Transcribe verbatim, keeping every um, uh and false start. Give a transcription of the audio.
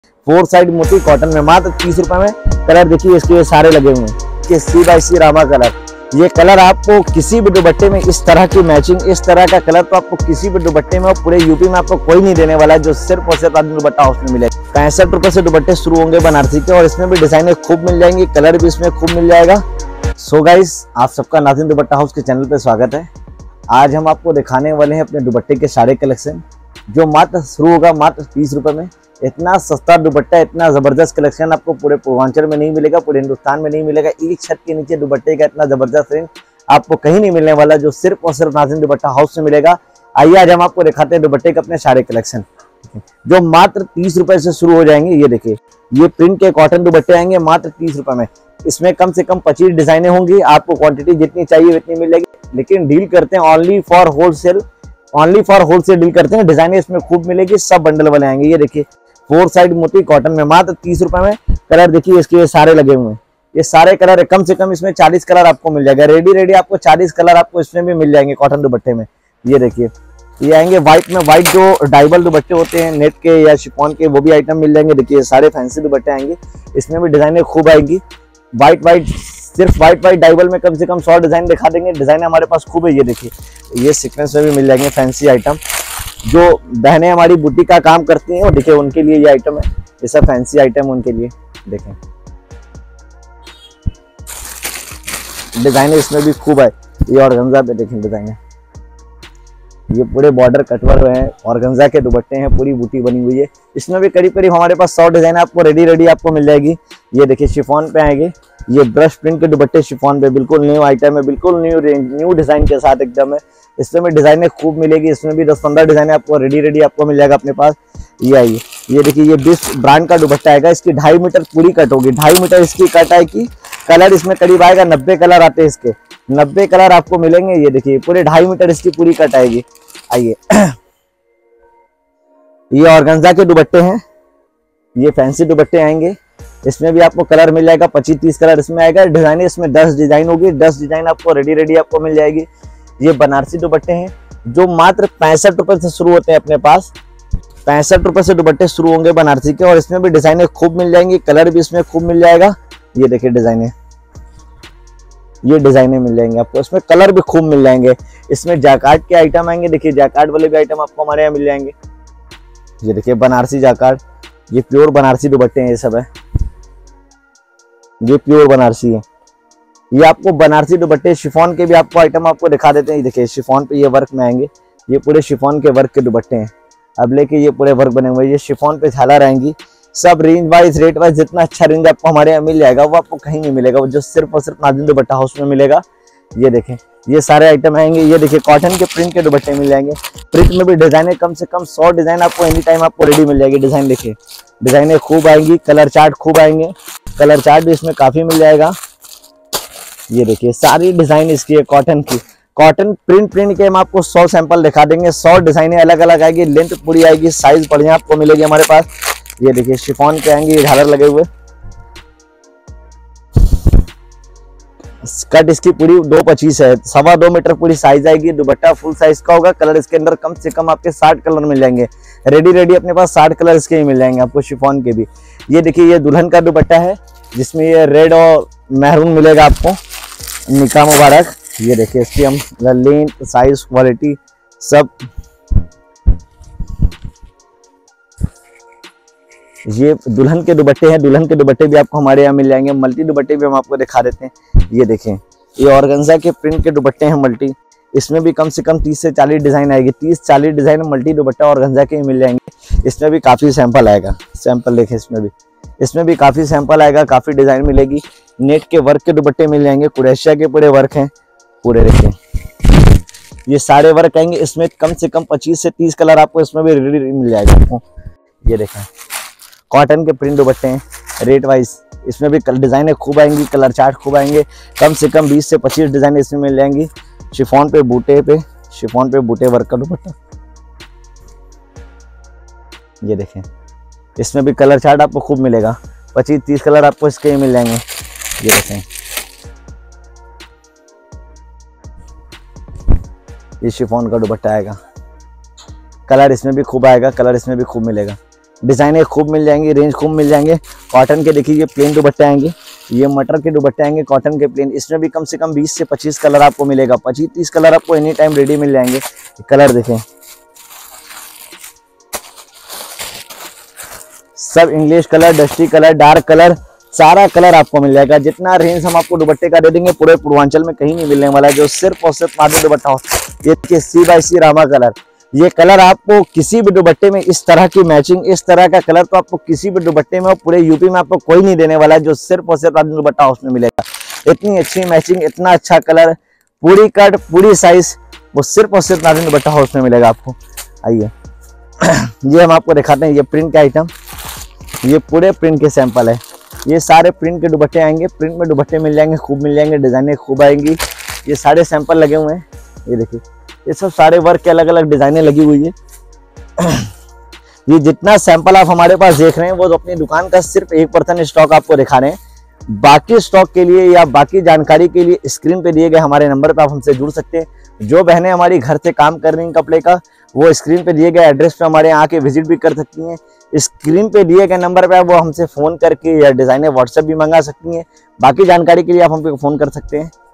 Four side मोती cotton में मात्र तीस रुपए में। कलर देखिए इसके ये सारे लगे हुए हैं, सी बाई सी रामा कलर। ये कलर आपको किसी भी दुपट्टे में इस तरह की मैचिंग, इस तरह का कलर तो आपको किसी भी दुपट्टे में और पूरे यूपी में आपको कोई नहीं देने वाला है, जो सिर्फ और सिर्फ आदमी दुपट्टा हाउस में मिलेगा। पैंसठ रुपए से दुपट्टे शुरू होंगे बनारसी के, और इसमें भी डिजाइने खूब मिल जाएंगी, कलर भी इसमें खूब मिल जाएगा। सो गाइस, आप सबका नाज़रीन दुपट्टा हाउस के चैनल पे स्वागत है। आज हम आपको दिखाने वाले हैं अपने दुपट्टे के सारे कलेक्शन, जो मात्र शुरू होगा मात्र तीस रुपए में। इतना सस्ता दुपट्टा, इतना जबरदस्त कलेक्शन आपको पूरे पूर्वांचल में नहीं मिलेगा, पूरे हिंदुस्तान में नहीं मिलेगा। एक छत के नीचे दुपट्टे का इतना जबरदस्त रेंज आपको कहीं नहीं मिलने वाला, जो सिर्फ और सिर्फ नाज़रीन दुपट्टा हाउस में मिलेगा। आइए आज हम आपको दिखाते हैं दुपट्टे के अपने सारे कलेक्शन, जो मात्र तीस रुपए से शुरू हो जाएंगे। ये देखिए, ये प्रिंट के कॉटन दुपट्टे आएंगे मात्र तीस रुपए में। इसमें कम से कम पच्चीस डिजाइने होंगी, आपको क्वांटिटी जितनी चाहिए उतनी मिल जाएगी, लेकिन डील करते हैं only for wholesale, only for wholesale deal करते हैं। डिजाइने इसमें खूब मिलेगी, सब बंडल वाले आएंगे। ये देखिए, फोर साइड मोती कॉटन में मात्र तीस रुपए में। कलर देखिए इसके ये सारे लगे हुए हैं, ये सारे कलर है, कम से कम इसमें चालीस कलर आपको मिल जाएगा। रेडी रेडी आपको चालीस कलर आपको इसमें भी मिल जाएंगे कॉटन दुपट्टे में। ये देखिए, ये आएंगे व्हाइट में, व्हाइट जो डाइबल दुपट्टे होते हैं नेट के या शिफॉन के, वो भी आइटम मिल जाएंगे। देखिए सारे फैंसी दुपट्टे आएंगे, इसमें भी डिजाइने खूब आएंगी। व्हाइट व्हाइट सिर्फ व्हाइट व्हाइट डाइबल में कम से कम सौ डिजाइन दिखा देंगे, डिजाइन हमारे पास खूब है। ये देखिए, ये सीक्वेंस में भी मिल जाएंगे फैंसी आइटम। जो बहनें हमारी बुटीक का काम करती हैं, वो देखिए उनके लिए ये आइटम है, ये सब फैंसी आइटम उनके लिए। देखें डिजाइन इसमें भी खूब है। ये ऑर्गेन्जा पे देखें डिजाइन है, ये पूरे बॉर्डर कटवर हुए हैं, ऑर्गेन्जा के दुपट्टे हैं, पूरी बूटी बनी हुई है। इसमें भी करीब करीब हमारे पास सौ डिजाइन आपको रेडी रेडी आपको मिल जाएगी। ये देखिए शिफॉन पे आएंगे, ये ब्रश प्रिंट के दुपट्टे शिफॉन पे, बिल्कुल न्यू आइटम है, बिल्कुल न्यू रेंज, न्यू डिजाइन के साथ एकदम है। इसमें भी डिजाइने खूब मिलेगी, इसमें भी दस पंद्रह डिजाइन आपको रेडी रेडी आपको मिल जाएगा अपने पास। ये आइए, ये देखिए, ये बीस ब्रांड का दुपट्टा आएगा, इसकी ढाई मीटर पूरी कट होगी, ढाई मीटर इसकी कट आएगी। कलर इसमें करीब आएगा नब्बे कलर आते हैं इसके, नब्बे कलर आपको मिलेंगे। ये देखिए पूरे ढाई मीटर इसकी पूरी कट आएगी। आइए, ये ऑर्गेन्जा के दुपट्टे हैं, ये फैंसी दुपट्टे आएंगे, इसमें भी आपको कलर मिल जाएगा, पच्चीस तीस कलर इसमें आएगा। डिजाइन इसमें दस डिजाइन होगी, दस डिजाइन आपको रेडी रेडी आपको मिल जाएगी। ये बनारसी दुपट्टे हैं, जो मात्र पैंसठ रुपए से शुरू होते हैं अपने पास। पैंसठ रुपए से दुपट्टे शुरू होंगे बनारसी के, और इसमें भी डिजाइने खूब मिल जाएंगी, कलर भी इसमें खूब मिल जाएगा। ये देखिए डिजाइने, ये डिजाइने मिल जाएंगे आपको, इसमें कलर भी खूब मिल जाएंगे। इसमें जैकार्ड के आइटम आएंगे, देखिए जैकार्ड वाले भी आइटम आपको हमारे यहाँ मिल जाएंगे। ये देखिए बनारसी जैकार्ड, ये प्योर बनारसी दुपट्टे हैं, ये सब है, ये प्योर बनारसी है। ये आपको बनारसी दुपट्टे शिफॉन के भी आपको आइटम आपको दिखा देते हैं। देखिए शिफॉन पे ये वर्क में आएंगे, ये पूरे शिफॉन के वर्क के दुपट्टे हैं। अब लेके ये पूरे वर्क बने हुए, ये शिफॉन पे झालर आएंगी। सब रेंज वाइज रेट वाइज जितना अच्छा रेंज आपको हमारे यहाँ मिल जाएगा, वो आपको कहीं नहीं मिलेगा, वो जो सिर्फ और सिर्फ नाज़रीन दुपट्टा हाउस में मिलेगा। ये देखें, ये सारे आइटम आएंगे। ये देखिए कॉटन के प्रिंट के दुपट्टे मिल जाएंगे, प्रिंट में भी डिजाइने कम से कम सौ डिजाइन आपको एनी टाइम आपको रेडी मिल जाएगी। डिजाइन देखिए, डिजाइने खूब आएंगी, कलर चार्ट खूब आएंगे, कलर चार्ट भी इसमें काफी मिल जाएगा। ये देखिए सारी डिजाइन इसकी है कॉटन की, कॉटन प्रिंट प्रिंट के हम आपको सौ सैंपल दिखा देंगे, सौ डिजाइने अलग अलग आएगी, लेंथ पूरी आएगी, साइज बढ़िया आपको मिलेगी हमारे पास। ये देखिए शिफॉन के आएंगे, ये झालर लगे हुए, कट इसकी पूरी दो पच्चीस है, सवा दो मीटर पूरी साइज आएगी। दुपट्टा फुल साइज का होगा, कलर इसके अंदर कम से कम आपके साठ कलर मिल जाएंगे, रेडी रेडी अपने पास साठ कलर इसके ही मिल जाएंगे आपको शिफॉन के भी। ये देखिए, ये दुल्हन का दुपट्टा है, जिसमें ये रेड और मैरून मिलेगा आपको, निकाह मुबारक। ये देखिए इसकी हम लेंथ साइज क्वालिटी सब, ये दुल्हन के दुपट्टे हैं, दुल्हन के दुपट्टे भी आपको हमारे यहाँ मिल जाएंगे। मल्टी दुपट्टे भी हम आपको दिखा देते हैं। ये देखें, ये ऑर्गेन्जा के प्रिंट के दुपट्टे हैं मल्टी, इसमें भी कम से कम तीस से चालीस डिजाइन आएगी, तीस चालीस डिजाइन मल्टी दुपट्टा ऑर्गेन्जा के मिल जाएंगे। इसमें भी काफी सैंपल आएगा, सैंपल देखें, इसमें भी इसमें भी काफी सैंपल आएगा, काफी डिजाइन मिलेगी। नेट के वर्क के दुपट्टे मिल जाएंगे, कुरैशिया के पूरे वर्क हैं पूरे। देखें ये सारे वर्क आएंगे, इसमें कम से कम पच्चीस से तीस कलर आपको इसमें भी रेडी मिल जाएगा आपको। ये देखें कॉटन के प्रिंट दुपट्टे हैं, रेट वाइज इसमें भी डिजाइने खूब आएंगी, कलर चार्ट खूब आएंगे, कम से कम बीस से पच्चीस डिजाइन इसमें मिल जाएंगी। शिफॉन पे बूटे पे, शिफॉन पे बूटे वर्क का दुपट्टा। ये देखें, इसमें भी कलर चार्ट आपको खूब मिलेगा, पच्चीस तीस कलर आपको इसके ही मिल जाएंगे। ये देखें, ये शिफॉन का दुपट्टा आएगा, कलर इसमें भी खूब आएगा, कलर इसमें भी खूब मिलेगा। डिजाइनें खूब मिल जाएंगी, रेंज खूब मिल जाएंगे। कॉटन के देखिए ये प्लेन दुपट्टे आएंगे, ये मटर के दुपट्टे आएंगे कॉटन के प्लेन। इसमें भी कम से कम बीस से पच्चीस कलर आपको मिलेगा, पच्चीस तीस कलर आपको एनी टाइम रेडी मिल जाएंगे। कलर देखें, सब English colour, dusty colour, dark colour, सारा कलर आपको मिल जाएगा। जितना रेंज हम आपको दुपट्टे का दे देंगे पूरे पूर्वांचल में कहीं नहीं मिलने वाला है, जो सिर्फ और सिर्फ मात्र दुपट्टा हो। ये सी बाई सी रामा कलर, ये कलर आपको किसी भी दुपट्टे में इस तरह की मैचिंग, इस तरह का कलर तो आपको किसी भी दुपट्टे में पूरे यूपी में आपको कोई नहीं देने वाला है, जो सिर्फ और सिर्फ आपको दुपट्टा हाउस में मिलेगा। इतनी अच्छी मैचिंग, इतना अच्छा कलर, पूरी कट, पूरी साइज, वो सिर्फ और सिर्फ नाज़रीन दुपट्टा हाउस में मिलेगा आपको। आइए ये हम आपको दिखाते हैं, ये प्रिंट के आइटम, ये पूरे प्रिंट के सैंपल है। ये सारे प्रिंट के दुपट्टे आएंगे, प्रिंट में दुपट्टे मिल जाएंगे, खूब मिल जाएंगे, डिजाइनें खूब आएंगी। ये सारे सैंपल लगे हुए हैं, ये देखिए ये सब सारे वर्क के अलग अलग डिजाइनें लगी हुई है। ये जितना सैंपल आप हमारे पास देख रहे हैं वो तो अपनी दुकान का सिर्फ एक परसेंट स्टॉक आपको दिखा रहे हैं। बाकी स्टॉक के लिए या बाकी जानकारी के लिए स्क्रीन पे दिए गए हमारे नंबर पे आप हमसे जुड़ सकते हैं। जो बहनें हमारी घर से काम कर रही हैं कपड़े का, वो स्क्रीन पे दिए गए एड्रेस पे हमारे यहाँ आके विजिट भी कर सकती हैं। स्क्रीन पे दिए गए नंबर पे वो हमसे फ़ोन करके या डिज़ाइनें व्हाट्सएप भी मंगा सकती हैं। बाकी जानकारी के लिए आप हमको फ़ोन कर सकते हैं।